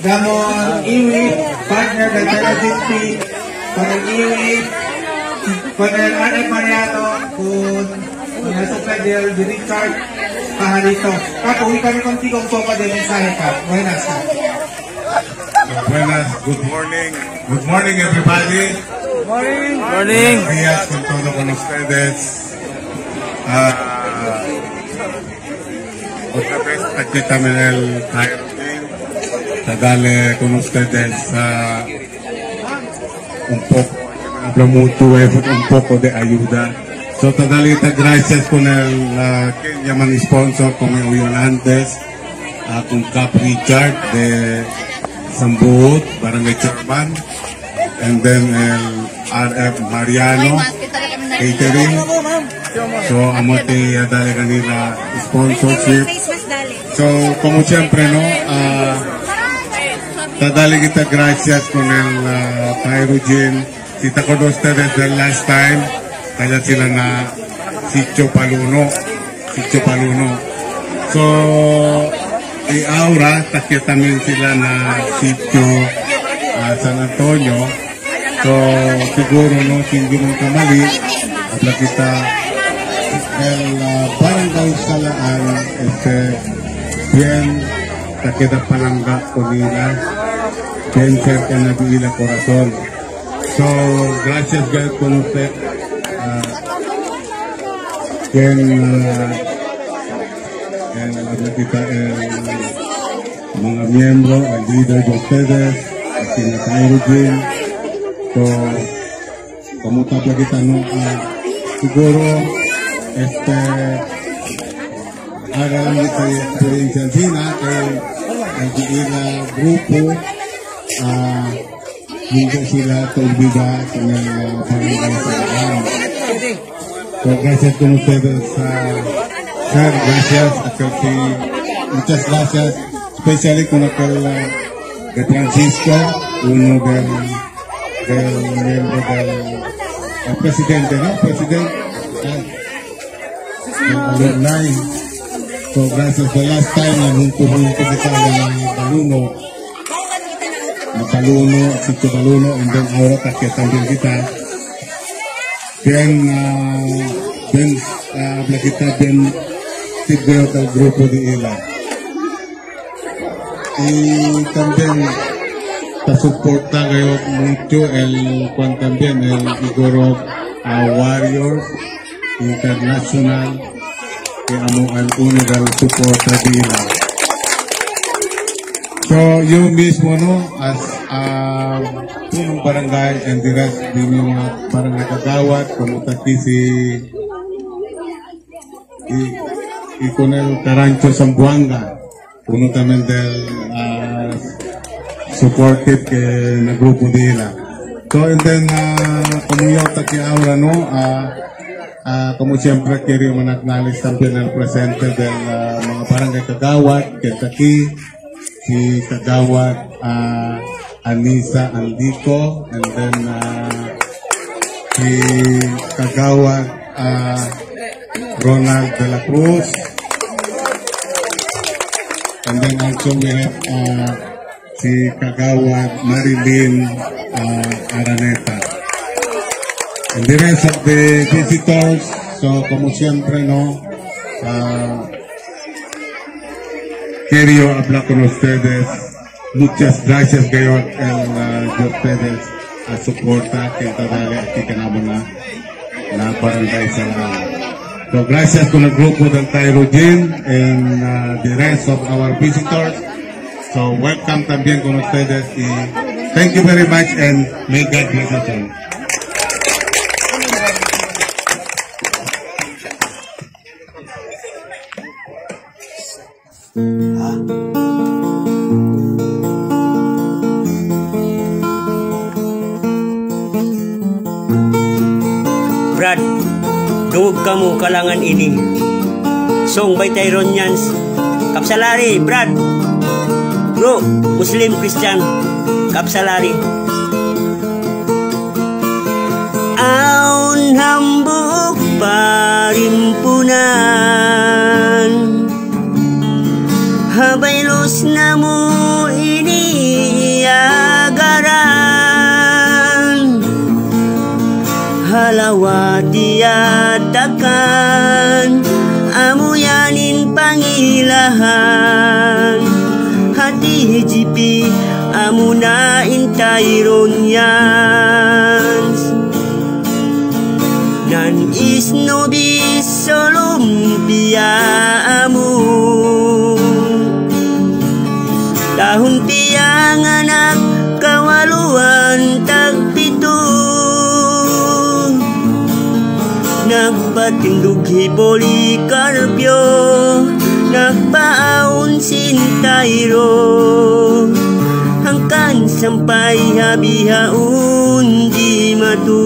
Gamon Iwi, partner ng Taga-GP, Panag Iwi, Panag Arne Mariano, kung nasok na del di Richard Pajarito. Kapo, kami konti kong popa del mensahe ka. Buenas ka. Buenas, good morning. Good morning, everybody. Good morning. Morning. Buenos días con todo con ustedes. Otra vez aquí también el Cairo Team. Darle con ustedes un poco, mucho effort, un poco de ayuda. So, tadalita, gracias con el que llaman sponsor, como hubo antes, con Cap Richard de Sambuot, Barangay Chairman, and then el RF Mariano Catering. So, amote dali kanila sponsorship. So, como siempre, no, tadali kita gracias con el Pyrogene. Kita con ustedes the last time, kaya sila na Sitio Paluno. So, Aura, takya tamin sila na sitio San Antonio. So, siguro no, hindi mong kamali, at kita el barangay Salaan, bien, takya palangga ko nila, bien cerca na nila corazon. So, gracias guys con usted, bien, kita mga miyembro, al líder de ustedes, aquí en Cairo. So, como tapla kita no, siguro, hagan esta experiencia sina, ang ila grupo, hindi sila tulbida sa mga barangay Salaan. So, gracias con ustedes, sir, gracias, muchas gracias, especially con aquel de Francisco, uno del miembro del presidente, ¿no? Presidente del alumni. So, gracias, the last time na junto kita ng Paluno, Sitio Paluno, and then ahora takya din kita. Then, kita din tigrew del grupo de Ila. Y también te soporta mucho también el Igorov Warriors International, que amo alguno del soporta de Ila. So, yo mismo, no, as punong barangay and the rest din yung barangay Kagawad, como taki y con el Carancho Zamboanga, uno también del supported que en el grupo de Ila. So, and then, como yo aquí ahora, no, como siempre quiero acknowledge también el presente del mga barangay Kagawad, que está aquí, si Kagawad Anisa Andico, and then si Kagawad Ronald de la Cruz, and then also we have si Kagawad Marilyn Araneta, and the rest of the visitors. So, como siempre, no, quiero hablar con ustedes. Muchas gracias kayo de ustedes a soporta que todavía aquí tenemos na barangay Salaan. So, gracias con el grupo del Tairojin and the rest of our visitors. So, welcome también con ustedes y thank you very much and may God bless us all. Brad, dungog kamu kalangan ini. Song by Tyronians, Kapsalari, Brad. Bro, Muslim Christian, Kapsalari. Aun hambuk parimpunan, habaylos namu ini tiatakan amuyanin pangilahan hati jipi amuna intay ronyans nan isnobis solumpia amu tahun tiang anak kawaluan tagpito nagpatindog hipoli karpyo nagpaun sintayro hangkan sampai habihaun di matu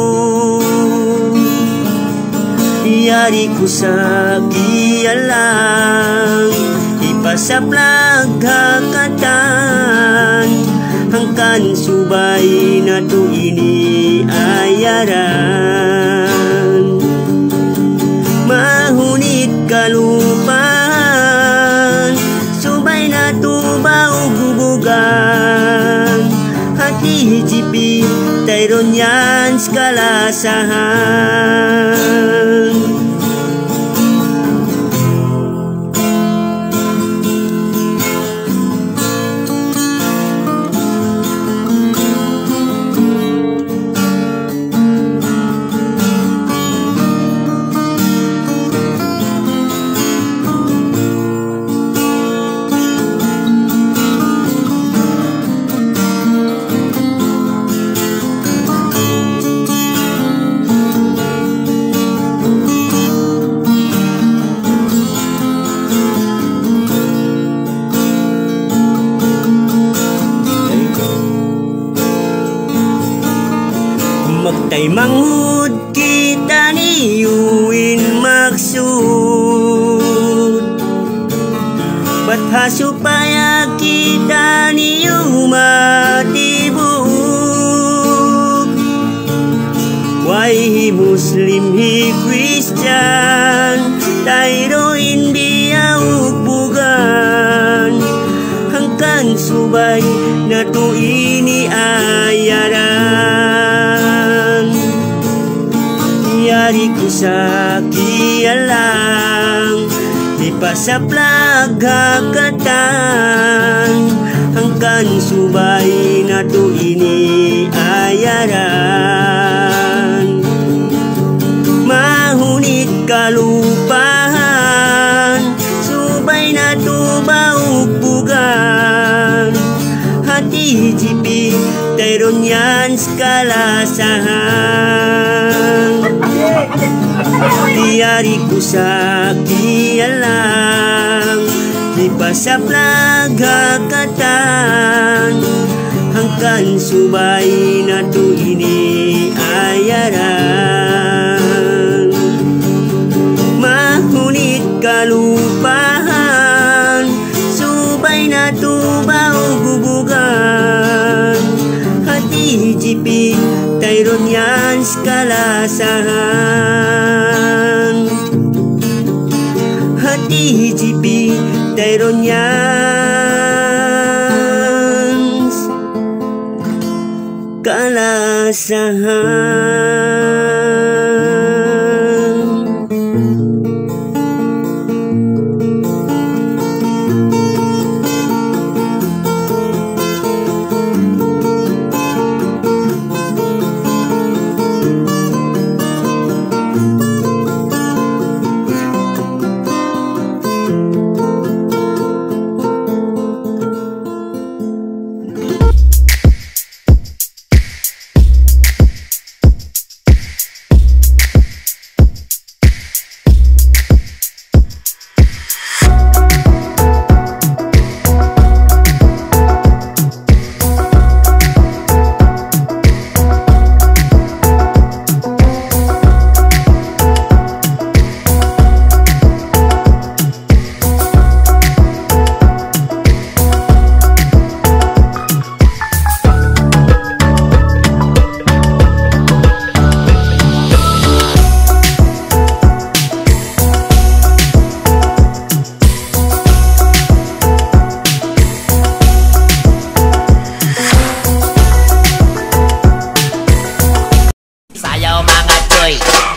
yari ku sakialang ipasaplag hakatan hangkan subay na to ini ayaran mahunit kalupan subay na to baugubugan hati hijipi tayron yan skalasahan magtay manghud kita niyuin maksud batha supaya kita niyo matibuk why Muslim hi Christian tayro India bugan hangkan subay na to ini ayaran yari ku sakialang ipasaplag hakatan hangkan subay na to ini ayaran mahunit kalupahan subay na to baupugan hati jipi tayron yan skalasahan yari ku sakialang ipasaplag hakatan hangkan subay na to ini ayaran mahunit kalupahan subay na to baugubugan hati jipi tayron yan skalasahan hati jipi tayron yan skalasahan. boy.